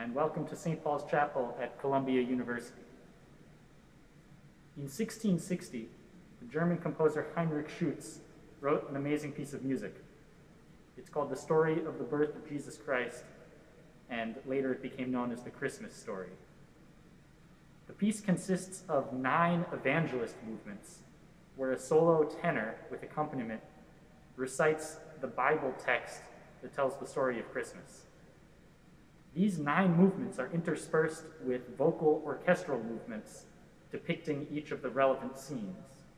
and welcome to St. Paul's Chapel at Columbia University. In 1660, the German composer Heinrich Schütz wrote an amazing piece of music. It's called The Story of the Birth of Jesus Christ, and later it became known as the Christmas story. The piece consists of 9 evangelist movements, where a solo tenor with accompaniment recites the Bible text that tells the story of Christmas. These 9 movements are interspersed with vocal orchestral movements depicting each of the relevant scenes.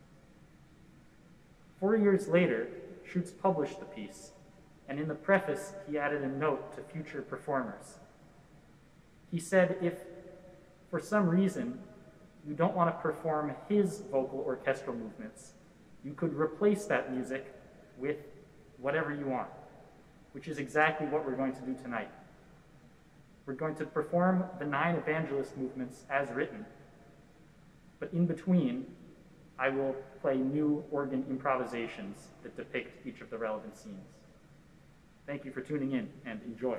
4 years later, Schütz published the piece, and in the preface, he added a note to future performers. He said, if for some reason you don't want to perform his vocal orchestral movements, you could replace that music with whatever you want, which is exactly what we're going to do tonight. We're going to perform the 9 evangelist movements as written, but in between, I will play new organ improvisations that depict each of the relevant scenes. Thank you for tuning in, and enjoy.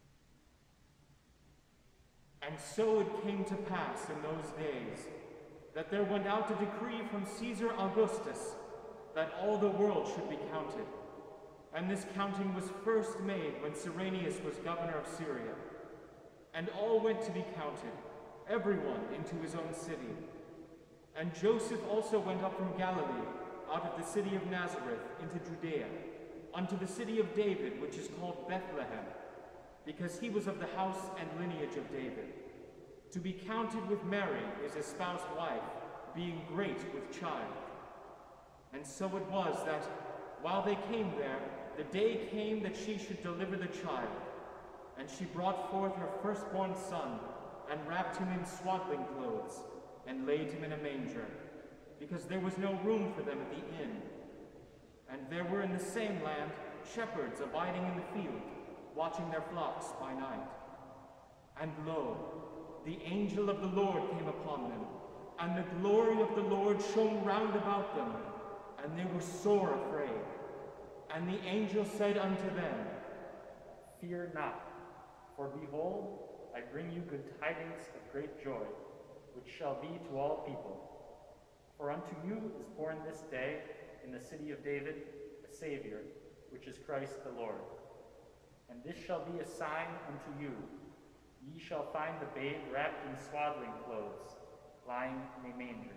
And so it came to pass in those days that there went out a decree from Caesar Augustus that all the world should be counted. And this counting was first made when Cyrenius was governor of Syria. And all went to be counted, everyone into his own city. And Joseph also went up from Galilee, out of the city of Nazareth, into Judea, unto the city of David, which is called Bethlehem, because he was of the house and lineage of David, to be counted with Mary, his espoused wife, being great with child. And so it was that, while they came there, the day came that she should deliver the child. And she brought forth her firstborn son, and wrapped him in swaddling clothes, and laid him in a manger, because there was no room for them at the inn. And there were in the same land shepherds abiding in the field, watching their flocks by night. And lo, the angel of the Lord came upon them, and the glory of the Lord shone round about them, and they were sore afraid. And the angel said unto them, Fear not, for behold, I bring you good tidings of great joy, which shall be to all people. For unto you is born this day in the city of David a Savior, which is Christ the Lord. And this shall be a sign unto you. Ye shall find the babe wrapped in swaddling clothes, lying in a manger.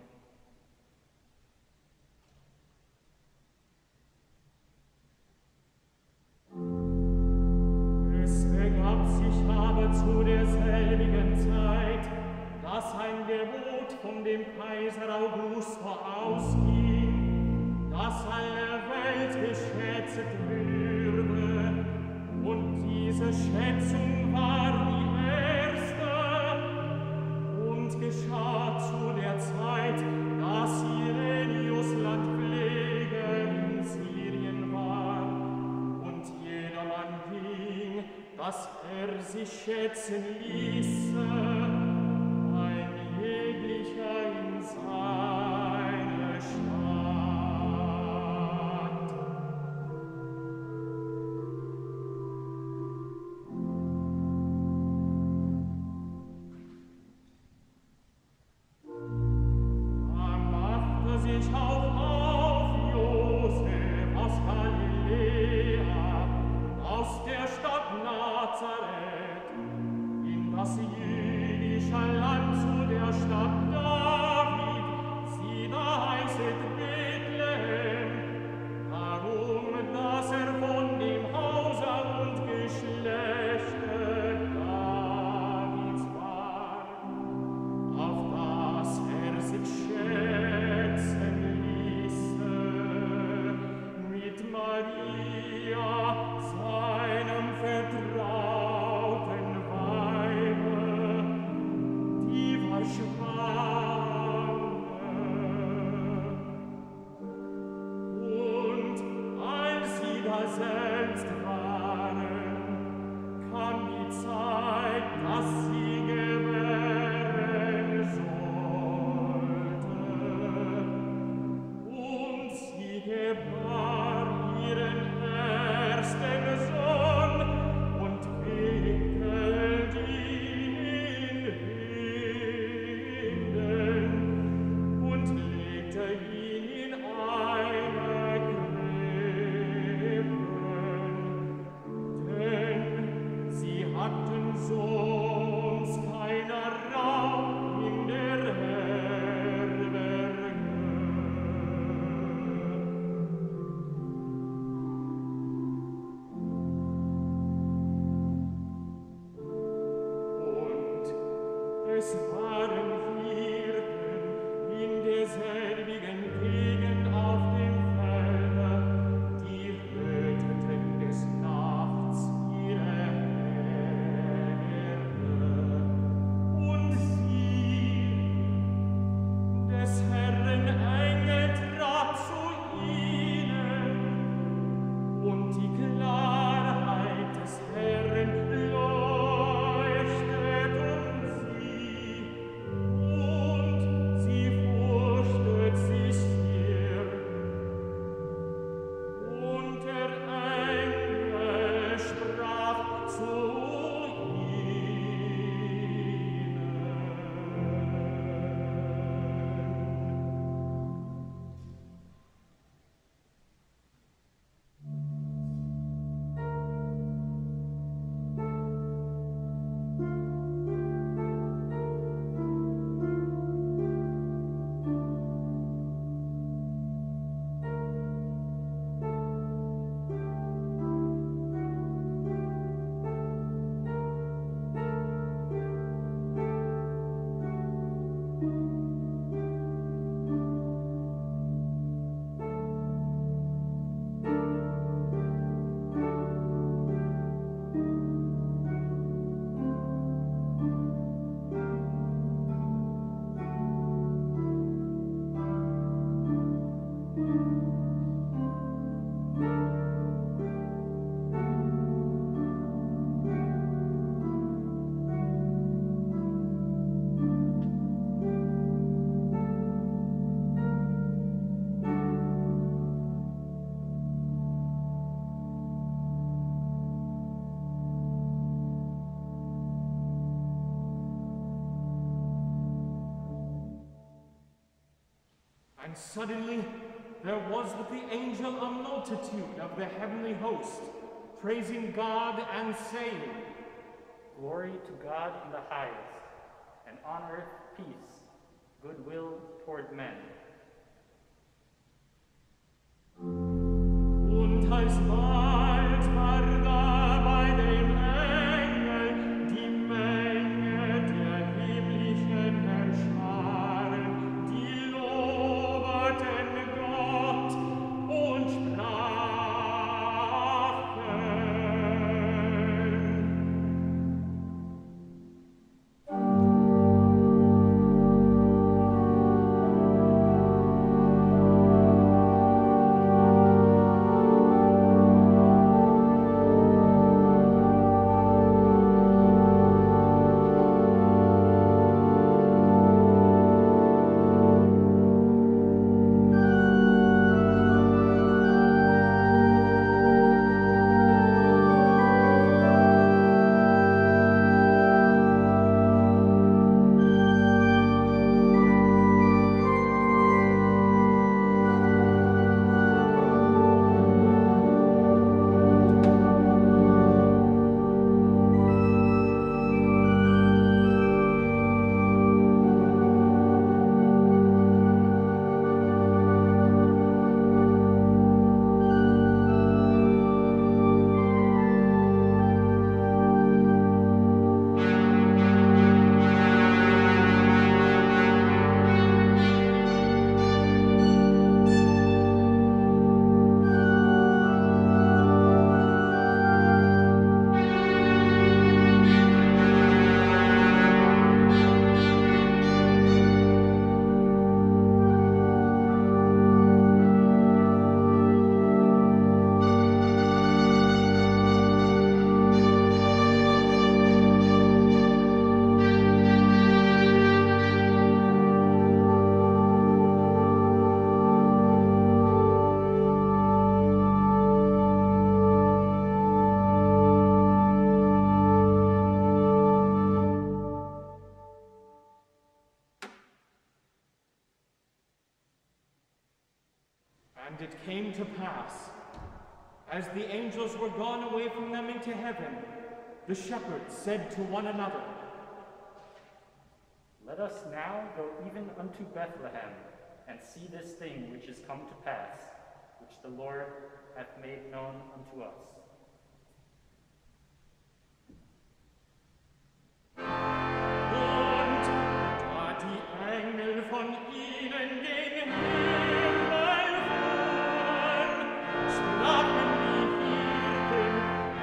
Es begab sich aber zu derselbigen Zeit, dass ein Gebot von dem Kaiser Augustus ausging, dass alle Welt geschätzt würde, und diese Schätzung war die erste, und geschah zu der Zeit, dass Cyrenius Landpfleger in Syrien war, und jedermann ging, dass sich schätzen ließe, ein jeglicher in seine Stadt. Da machte sich auch auf Josef aus Galiläa, aus der Stadt Nazareth, in das jüdische Land zu der Stadt David, sie da heißet Bethlehem, darum, dass von dem Hause und Geschlechte Davids war, auf das sich schätzen ließe mit Maria, seinem vertrauten Weibe, die war schwanger. Und als sie da selbst waren, kam die Zeit, dass sie gebären sollte. Und sie gebar ihren ersten Sohn und wickelt ihn in Winden und legte ihn in eine Krippe. And suddenly there was with the angel a multitude of the heavenly host, praising God and saying, Glory to God in the highest, and on earth peace, goodwill toward men. Und alsbald war da bei dem Engel die Menge der himmlischen Herrscharen, die lobten Gott und sprachen. And it came to pass, as the angels were gone away from them into heaven, the shepherds said to one another, Let us now go even unto Bethlehem, and see this thing which is come to pass, which the Lord hath made known unto us. Und da die Engel von ihnen gen Himmel fuhren, sprachen die Hirten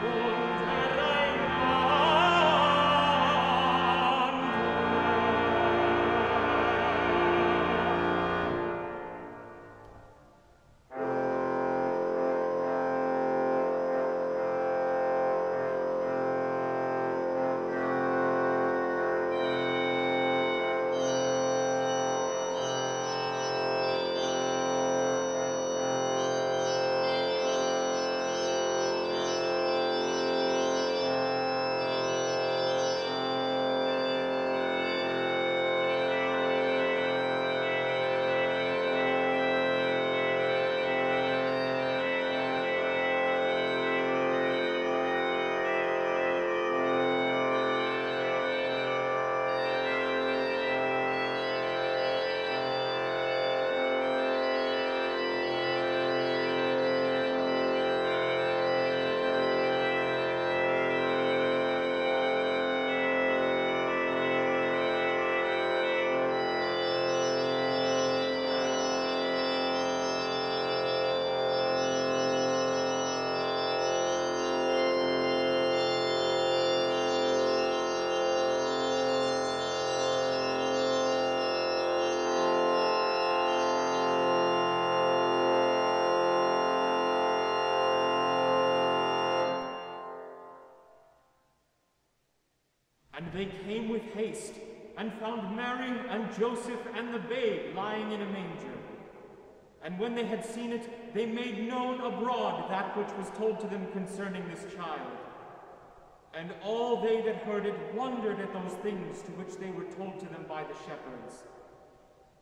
And they came with haste, and found Mary and Joseph and the babe lying in a manger. And when they had seen it, they made known abroad that which was told to them concerning this child. And all they that heard it wondered at those things to which they were told to them by the shepherds.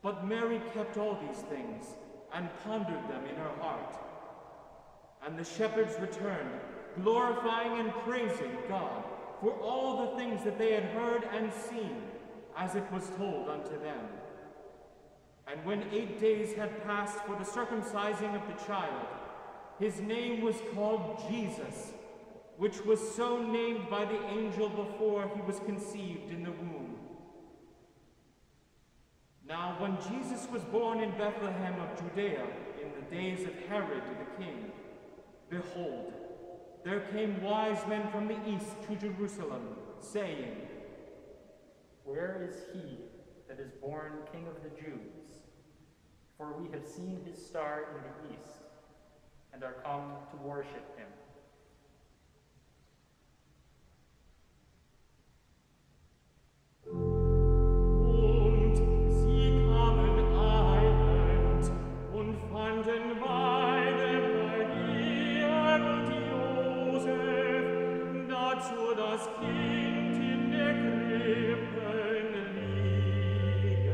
But Mary kept all these things and pondered them in her heart. And the shepherds returned, glorifying and praising God for all the things that they had heard and seen, as it was told unto them. And when 8 days had passed for the circumcising of the child, his name was called Jesus, which was so named by the angel before he was conceived in the womb. Now when Jesus was born in Bethlehem of Judea in the days of Herod the king, behold, there came wise men from the east to Jerusalem, saying, Where is he that is born King of the Jews? For we have seen his star in the east, and are come to worship him. Und sie kamen eilend und fanden beide Maria und Josef, dazu das Kind in der Krippe liegend.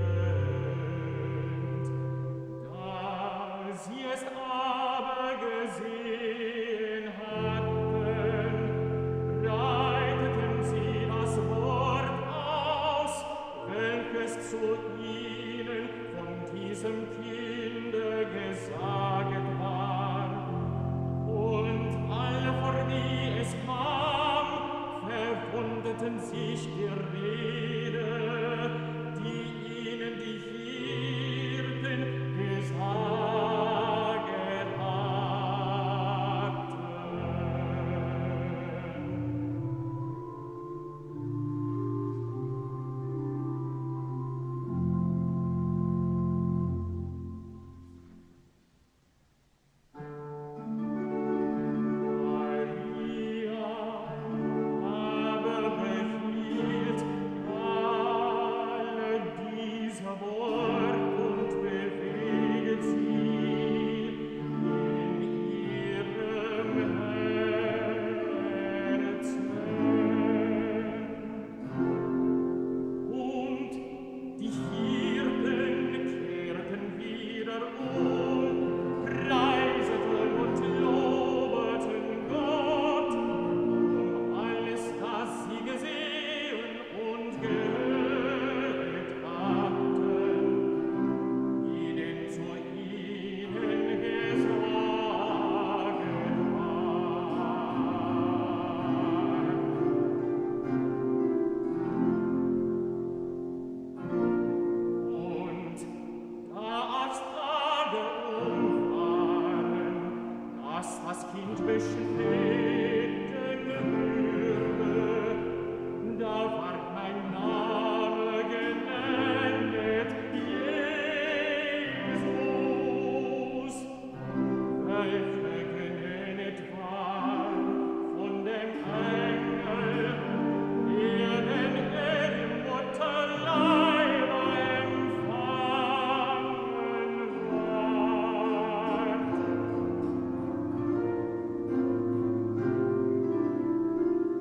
Da sie es aber gesehen hatten, breiteten sie das Wort aus, welches zu ihnen von diesem Kinde gesaget war. Und alle, vor die es kam, verwunderten sich der Rede, die ihnen die Hirten gesaget hatten. Maria aber behielt alle diese Wort und beweget sie in ihrem Herzen. Und die Hirten kehrten wieder preiseten und lobeten Gott, alles, das sie gesehen und gehört hatten, ihnen zu ihnen gesaget war. Und da als Tage umfahren, dass das Kind beschnitten würde, da ward mein Name genennet, Jesus, welcher genennet war von dem Engel, den im Mutterleibe empfangen ward.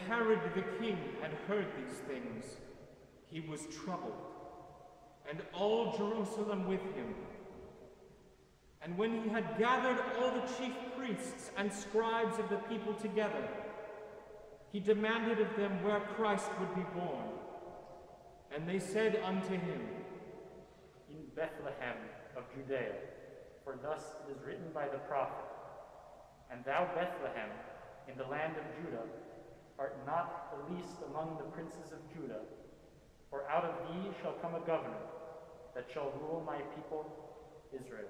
Herod the king had heard these things, he was troubled, and all Jerusalem with him. And when he had gathered all the chief priests and scribes of the people together, he demanded of them where Christ would be born. And they said unto him, In Bethlehem of Judea, for thus it is written by the prophet, And thou, Bethlehem, in the land of Judah, art not the least among the princes of Judah, for out of thee shall come a governor, that shall rule my people Israel.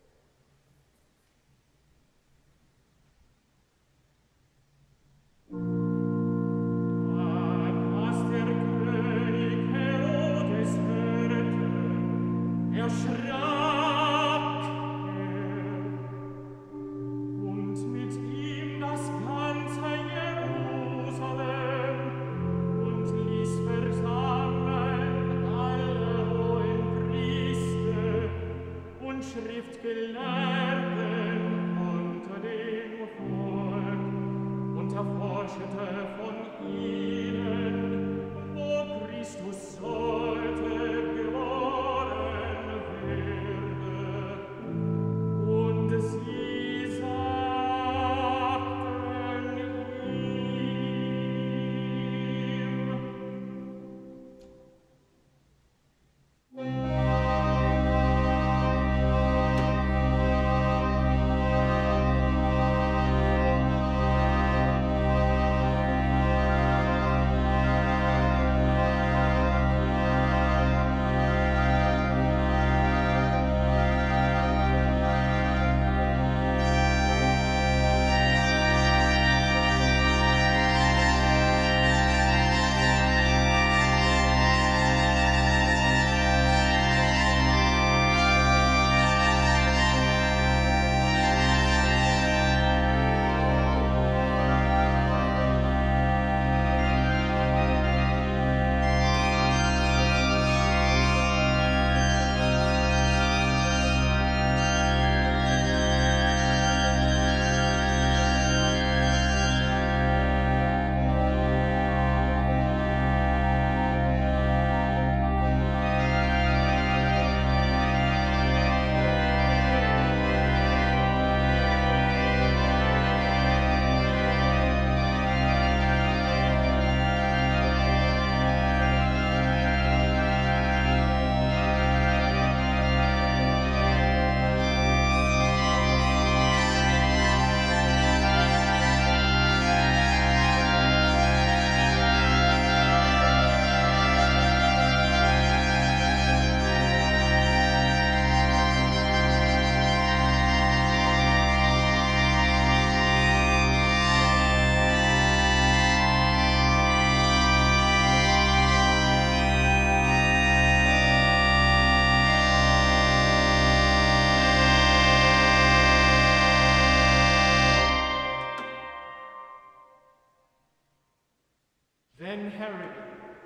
Then Herod,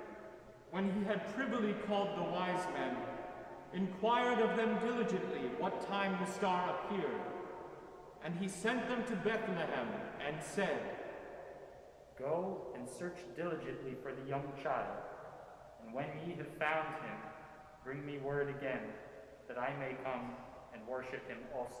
when he had privily called the wise men, inquired of them diligently what time the star appeared. And he sent them to Bethlehem, and said, Go and search diligently for the young child, and when ye have found him, bring me word again, that I may come and worship him also.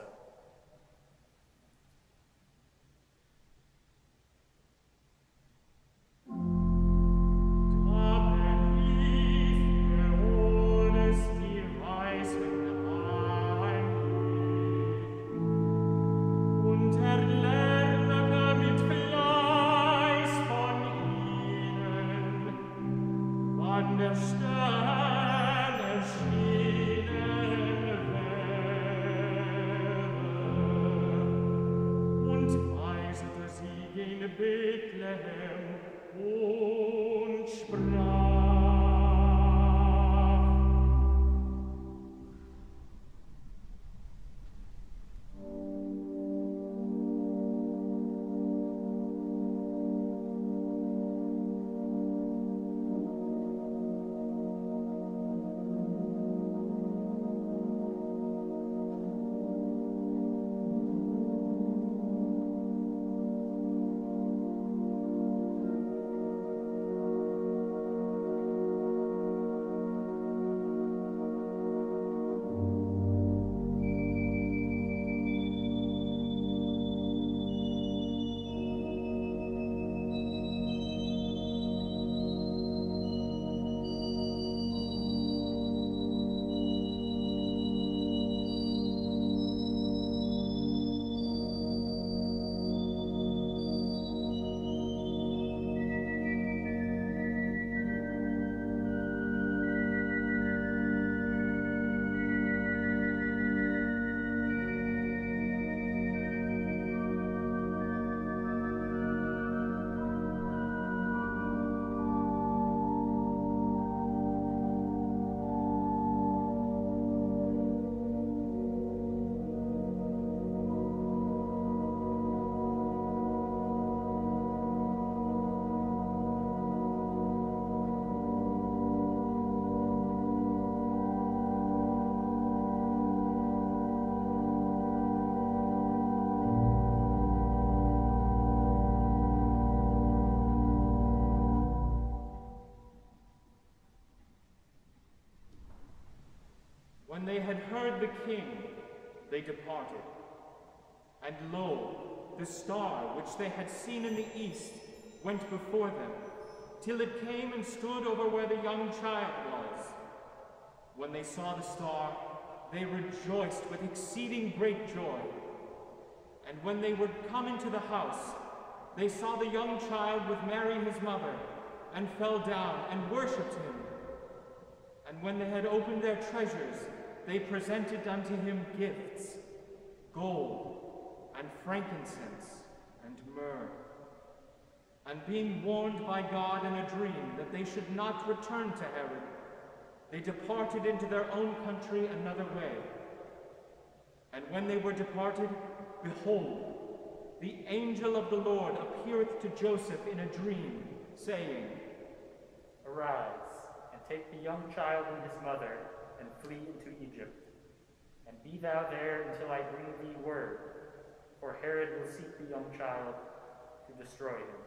when they had heard the king, they departed. And lo, the star which they had seen in the east went before them, till it came and stood over where the young child was. When they saw the star, they rejoiced with exceeding great joy. And when they were come into the house, they saw the young child with Mary his mother, and fell down and worshipped him. And when they had opened their treasures, they presented unto him gifts, gold, and frankincense, and myrrh. And being warned by God in a dream that they should not return to Herod, they departed into their own country another way. And when they were departed, behold, the angel of the Lord appeareth to Joseph in a dream, saying, Arise, and take the young child and his mother, and flee into Egypt. And be thou there until I bring thee word, for Herod will seek the young child to destroy him.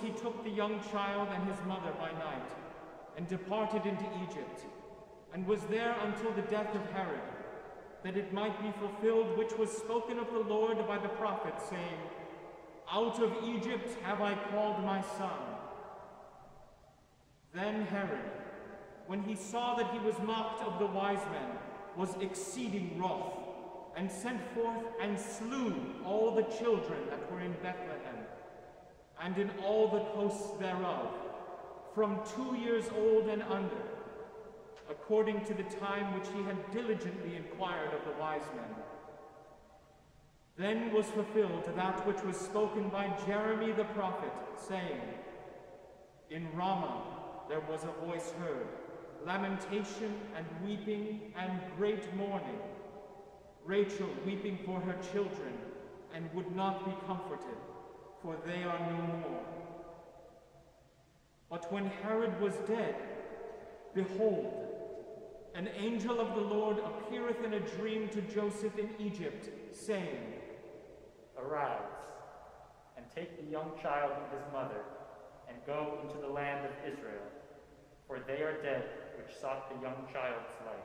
he took the young child and his mother by night, and departed into Egypt, and was there until the death of Herod, that it might be fulfilled which was spoken of the Lord by the prophet, saying, Out of Egypt have I called my son. Then Herod, when he saw that he was mocked of the wise men, was exceeding wroth, and sent forth and slew all the children that were in Bethlehem, and in all the coasts thereof, from 2 years old and under, according to the time which he had diligently inquired of the wise men. Then was fulfilled that which was spoken by Jeremy the prophet, saying, In Ramah there was a voice heard, lamentation and weeping and great mourning, Rachel weeping for her children, and would not be comforted, for they are no more. But when Herod was dead, behold, an angel of the Lord appeareth in a dream to Joseph in Egypt, saying, Arise, and take the young child and his mother, and go into the land of Israel, for they are dead which sought the young child's life.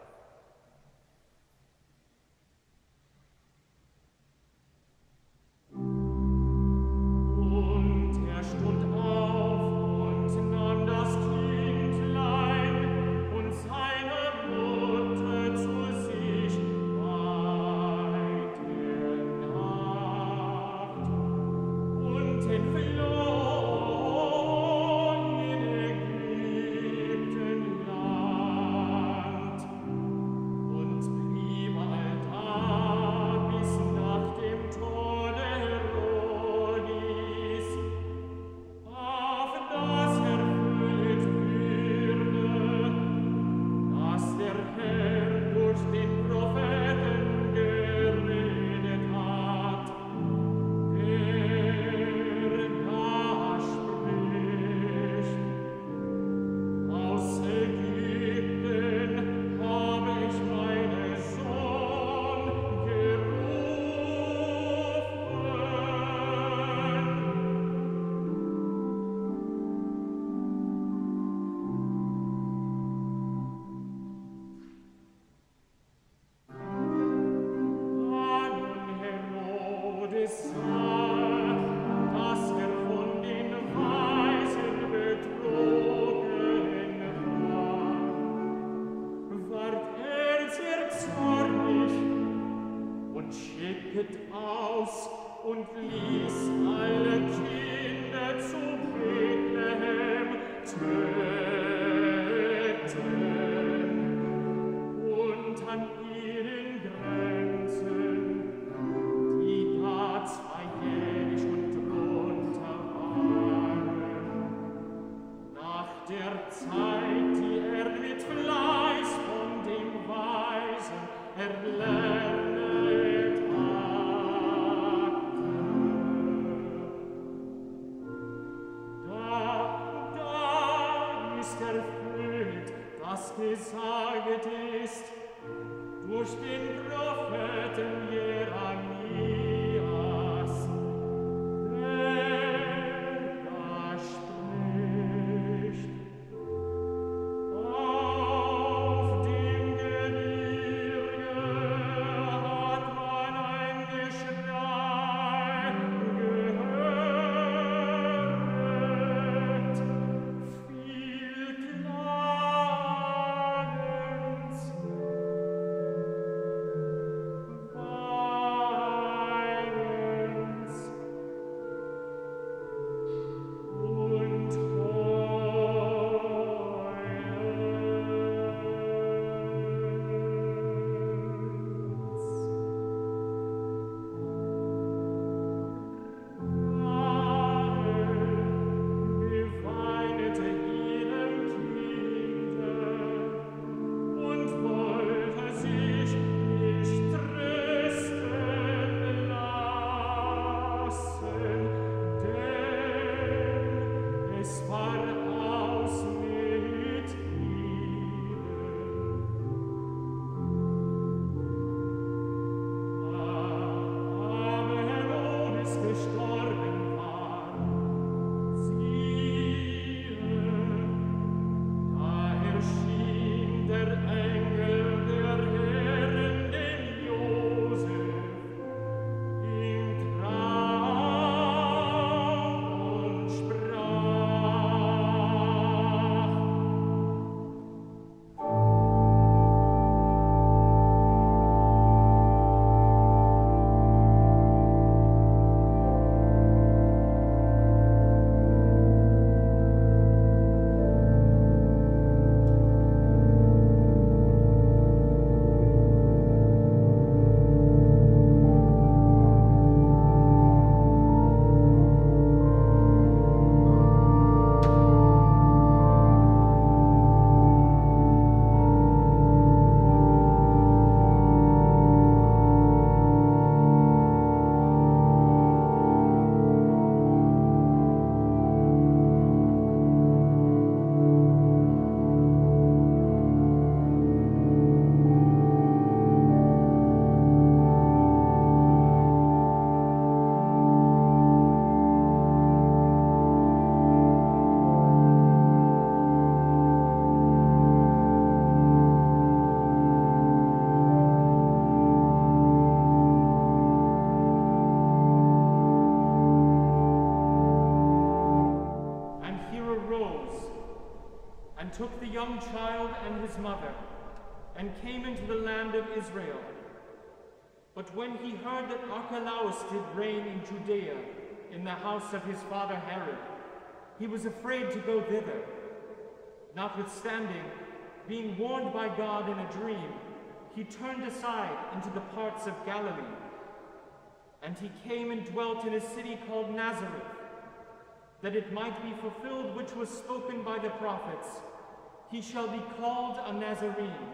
young child and his mother, and came into the land of Israel. But when he heard that Archelaus did reign in Judea, in the house of his father Herod, he was afraid to go thither. Notwithstanding, being warned by God in a dream, he turned aside into the parts of Galilee. And he came and dwelt in a city called Nazareth, that it might be fulfilled which was spoken by the prophets, he shall be called a Nazarene.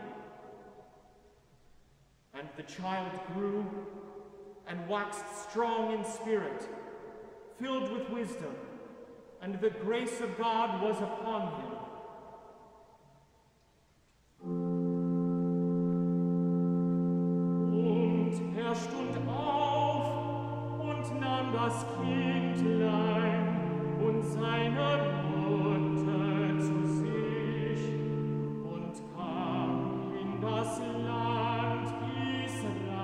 And the child grew and waxed strong in spirit, filled with wisdom, and the grace of God was upon him. Und er stund auf und nahm das Kindlein und seine Mutter zu sich und kam in das Land Israel.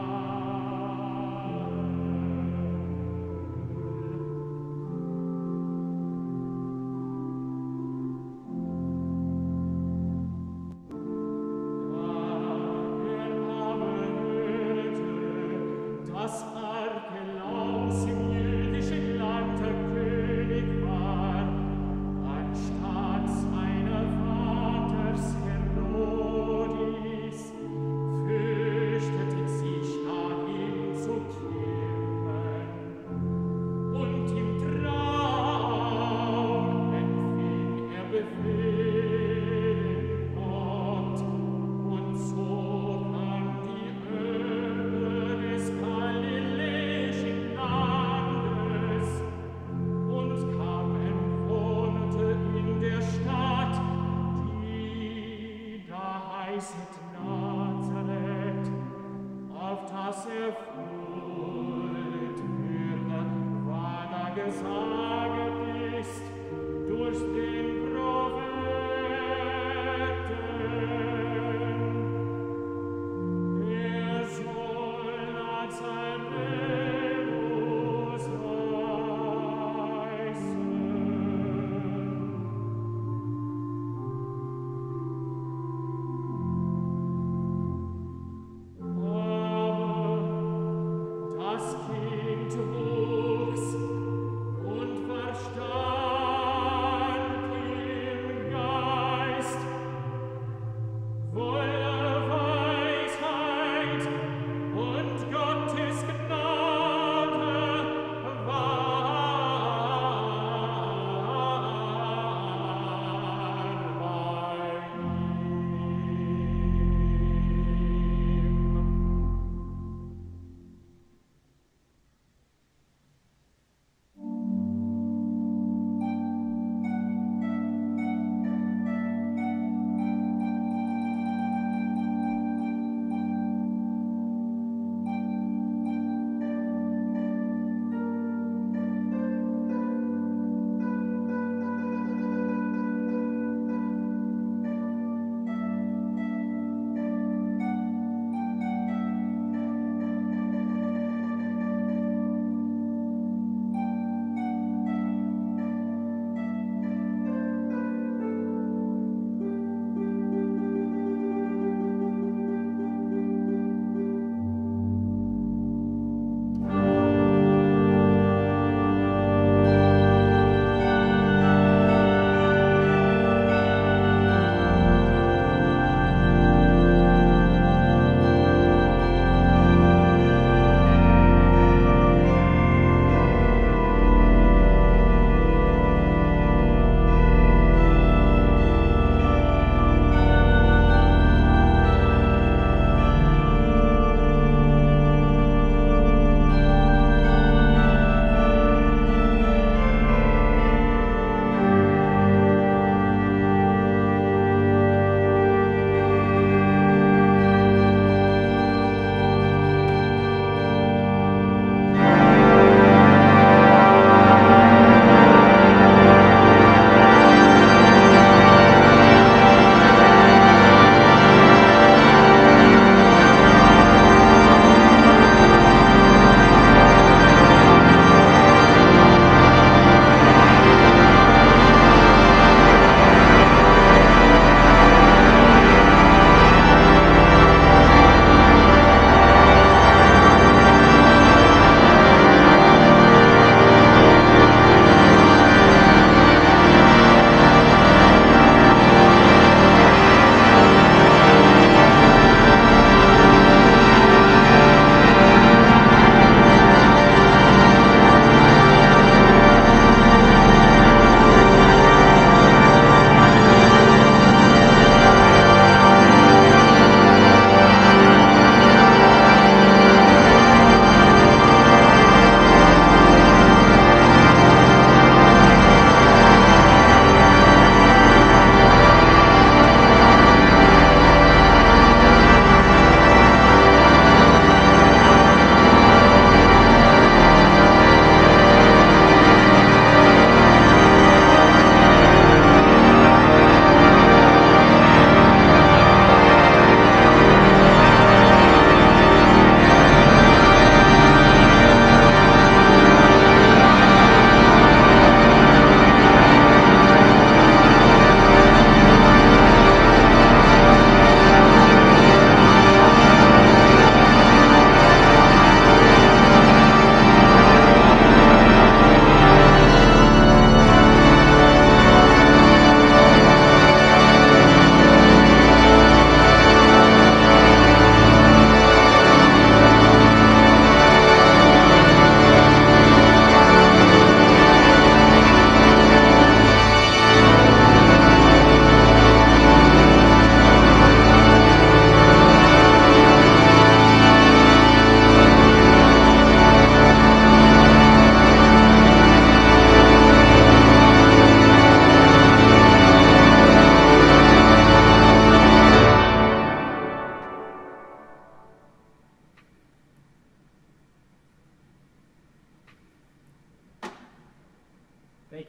Das Archelaus im jüdischen Land der König war, anstatt seiner Vaters Herodis, fürchtete sich dahin zu kehren. Und im Traum empfing er Befehl Gott und zog an die Öber des Galiläischen Landes und kam und wohnte in der Stadt, die da heißet Nazareth, auf das erfüllt würde, was da gesagt ist durch den Propheten. Er soll Nazarenus heißen. Aber das Kind wuchs und war stark im Geist, voller Weisheit und Gottes Gnade war bei ihm.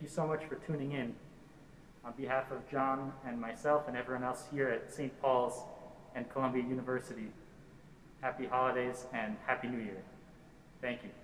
so much for tuning in. On behalf of John and myself and everyone else here at St. Paul's and Columbia University, happy holidays and Happy New Year. Thank you.